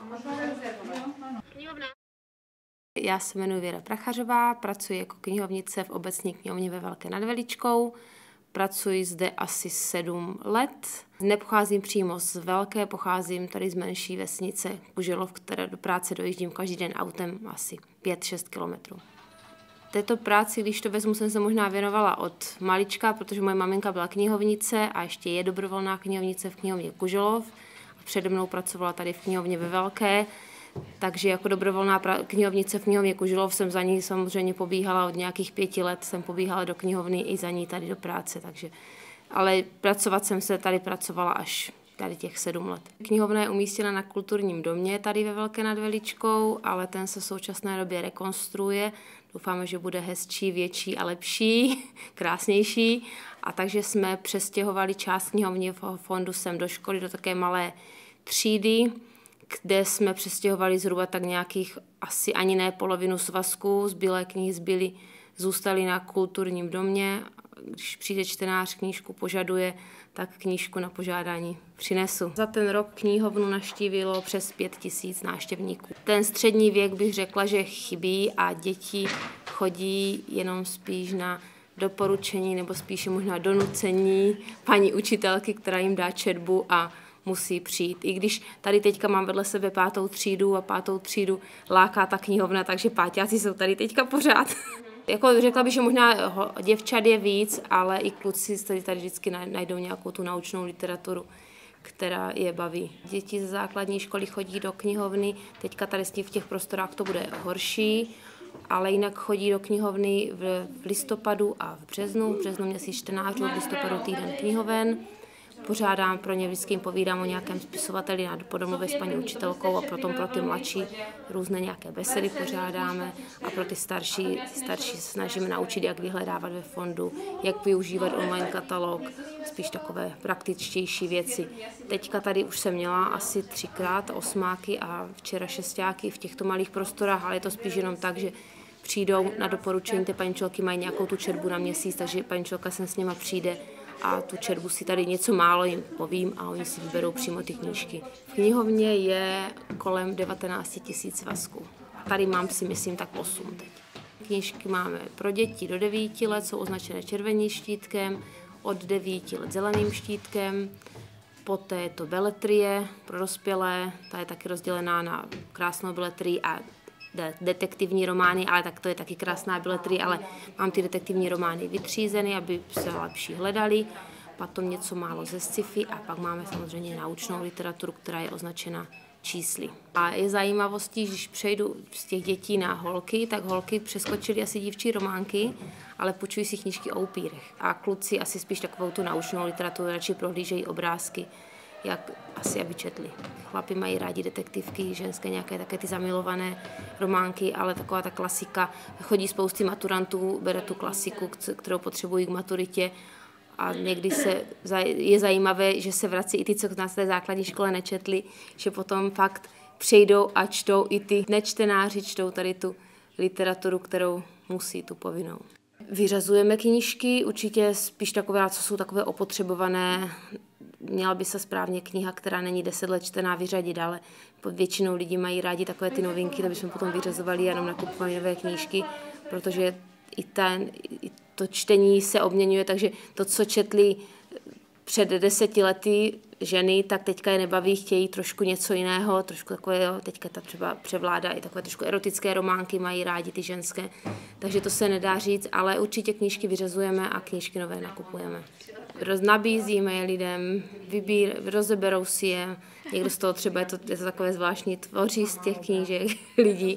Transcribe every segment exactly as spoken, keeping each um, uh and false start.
Já se jmenuji Věra Prachařová, pracuji jako knihovnice v obecní knihovně ve Velké nad Veličkou. Pracuji zde asi sedm let. Nepocházím přímo z velké, pocházím tady z menší vesnice Kuželov, které do práce dojíždím každý den autem asi pět šest kilometrů. Této práci, když to vezmu, jsem se možná věnovala od malička, protože moje maminka byla knihovnice a ještě je dobrovolná knihovnice v knihovně Kuželov. Přede mnou pracovala tady v knihovně ve Velké, takže jako dobrovolná knihovnice v knihovně Kuželov jsem za ní samozřejmě pobíhala od nějakých pěti let, jsem pobíhala do knihovny i za ní tady do práce, takže, ale pracovat jsem se tady pracovala až tady těch sedm let. Knihovna je umístěna na kulturním domě tady ve Velké nad Veličkou, ale ten se v současné době rekonstruuje. Doufáme, že bude hezčí, větší a lepší, krásnější. A takže jsme přestěhovali část knihovního fondu sem do školy, do také malé třídy, kde jsme přestěhovali zhruba tak nějakých asi ani ne polovinu svazků. Zbylé knihy zbyly, zůstaly na kulturním domě. Když přijde čtenář, knížku požaduje, tak knížku na požádání přinesu. Za ten rok knihovnu navštívilo přes pět tisíc návštěvníků. Ten střední věk bych řekla, že chybí a děti chodí jenom spíš na doporučení nebo spíše možná donucení paní učitelky, která jim dá četbu a musí přijít. I když tady teďka mám vedle sebe pátou třídu a pátou třídu láká ta knihovna, takže páťáci jsou tady teďka pořád. Jako řekla bych, že možná děvčat je víc, ale i kluci tady, tady vždycky najdou nějakou tu naučnou literaturu, která je baví. Děti ze základní školy chodí do knihovny, teďka tady v těch prostorách to bude horší, ale jinak chodí do knihovny v listopadu a v březnu. V březnu měsíc čtenářů, v listopadu týden knihoven. Pořádám pro ně, vždycky jim povídám o nějakém spisovateli po domluvě s paní učitelkou a potom pro ty mladší různé nějaké besedy pořádáme a pro ty starší, ty starší se snažíme naučit, jak vyhledávat ve fondu, jak využívat online katalog, spíš takové praktičtější věci. Teďka tady už jsem měla asi třikrát osmáky a včera šestáky v těchto malých prostorách, ale je to spíš jenom tak, že přijdou na doporučení, ty paní učitelky mají nějakou tu četbu na měsíc, takže paní učitelka sem s nima přijde a tu četbu si tady něco málo jim povím a oni si vyberou přímo ty knížky. V knihovně je kolem devatenáct tisíc svazků. Tady mám si myslím tak osm teď. Knížky máme pro děti do devíti let, jsou označené červeným štítkem, od devíti let zeleným štítkem, poté je to beletrie pro dospělé, ta je taky rozdělená na krásnou beletrii a detektivní romány, ale tak to je taky krásná beletrie, ale mám ty detektivní romány vytřízeny, aby se lepší hledali, potom něco málo ze sci-fi a pak máme samozřejmě naučnou literaturu, která je označena čísly. A je zajímavostí, když přejdu z těch dětí na holky, tak holky přeskočily asi dívčí románky, ale půjčují si knížky o upírech. A kluci asi spíš takovou tu naučnou literaturu, radši prohlížejí obrázky, jak asi aby četli. Chlapi mají rádi detektivky, ženské nějaké také ty zamilované románky, ale taková ta klasika. Chodí spousty maturantů, bere tu klasiku, kterou potřebují k maturitě a někdy se, je zajímavé, že se vrací i ty, co na té základní škole nečetli, že potom fakt přejdou a čtou i ty nečtenáři, čtou tady tu literaturu, kterou musí, tu povinnou. Vyřazujeme knížky, určitě spíš takové, co jsou takové opotřebované. Měla by se správně kniha, která není deset let čtená, vyřadit, ale většinou lidí mají rádi takové ty novinky, to bychom potom vyřazovali a jenom nakupovali nové knížky, protože i, ten, i to čtení se obměňuje, takže to, co četli před deseti lety ženy, tak teďka je nebaví, chtějí trošku něco jiného, trošku takové, teďka ta třeba převládá i takové trošku erotické románky, mají rádi ty ženské, takže to se nedá říct, ale určitě knížky vyřazujeme a knížky nové nakupujeme. Nabízíme je lidem, vybír, rozeberou si je, někdo z toho třeba je to, je to takové zvláštní, tvoří z těch knížek lidí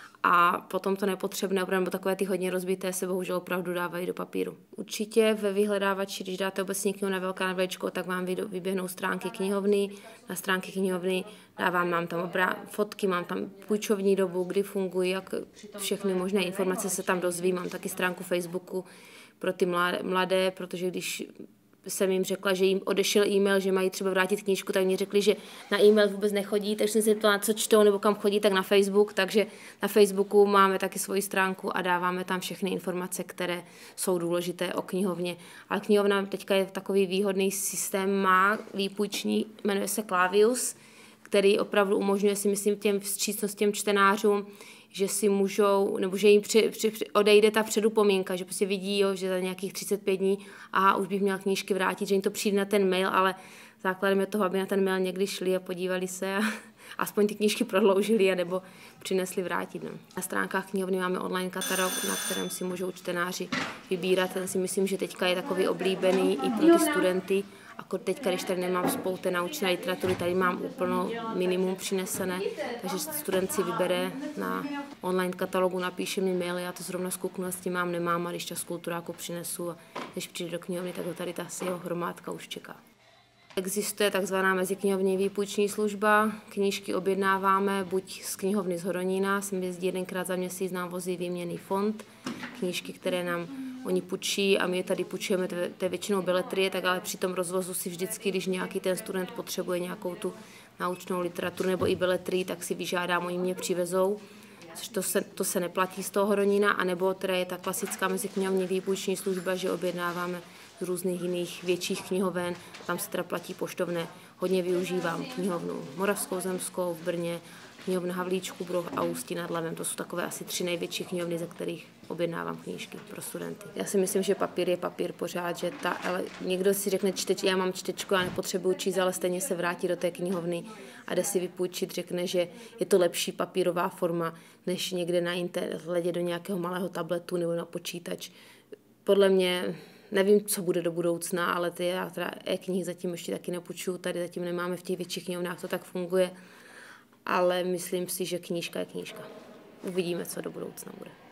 a potom to nepotřebné, opravdu takové ty hodně rozbité se bohužel opravdu dávají do papíru. Určitě ve vyhledávači, když dáte obecně knihu na Velká nad Veličkou, tak vám vyběhnou stránky knihovny, na stránky knihovny dávám, mám tam obrá- fotky, mám tam půjčovní dobu, kdy fungují, jak všechny možné informace se tam dozví, mám taky stránku Facebooku pro ty mladé, protože když jsem jim řekla, že jim odešel e-mail, že mají třeba vrátit knížku, tak mi řekli, že na e-mail vůbec nechodí, takže jsem se ptala, co čtou nebo kam chodí, tak na Facebook, takže na Facebooku máme taky svoji stránku a dáváme tam všechny informace, které jsou důležité o knihovně. Ale knihovna teďka je takový výhodný systém, má výpůjční, jmenuje se Clavius, který opravdu umožňuje si myslím těm vstřícnost těm čtenářům, že si můžou, nebo že jim při, při, při, odejde ta předupomínka, že prostě vidí, jo, že za nějakých třicet pět dní, aha, už bych měla knížky vrátit, že jim to přijde na ten mail, ale základem je toho, aby na ten mail někdy šli a podívali se a aspoň ty knížky prodloužili a nebo přinesli vrátit. No. Na stránkách knihovny máme online katalog, na kterém si můžou čtenáři vybírat. Ten si myslím, že teďka je takový oblíbený i pro ty studenty. Jako teďka, když tady nemám spoustu naučné literatury, tady mám úplnou minimum přinesené, takže student si vybere na online katalogu, napíše mi mail, já to zrovna zkouknu a s tím mám, nemám a když čas kulturáku přinesu a když přijde do knihovny, tak ho tady ta jeho hromádka už čeká. Existuje takzvaná meziknihovní výpůjční služba, knížky objednáváme buď z knihovny z Horonína, sem jezdí jedenkrát za měsíc, nám vozí výměnný fond, knížky, které nám oni půjčí a my je tady půjčujeme, to je většinou beletrie, tak ale při tom rozvozu si vždycky, když nějaký ten student potřebuje nějakou tu naučnou literaturu nebo i beletrii, tak si vyžádám, oni mě přivezou, což to se, to se neplatí z toho Horonína, anebo teda je ta klasická meziknihovní výpůjční služba, že objednáváme z různých jiných větších knihoven, tam se teda platí poštovné. Hodně využívám knihovnu Moravskou zemskou v Brně, knihovna Havlíčku Broch a Ústí nad Labem. To jsou takové asi tři největší knihovny, ze kterých objednávám knížky pro studenty. Já si myslím, že papír je papír pořád, že ta, ale někdo si řekne, čteč, já mám čtečku, já nepotřebuji číst, ale stejně se vrátí do té knihovny a jde si vypůjčit, řekne, že je to lepší papírová forma, než někde na internetu do nějakého malého tabletu nebo na počítač. Podle mě nevím, co bude do budoucna, ale ty já teda e-knihy zatím ještě taky nepůjčuju, tady zatím nemáme v těch větších knihovnách, to tak funguje, ale myslím si, že knížka je knížka. Uvidíme, co do budoucna bude.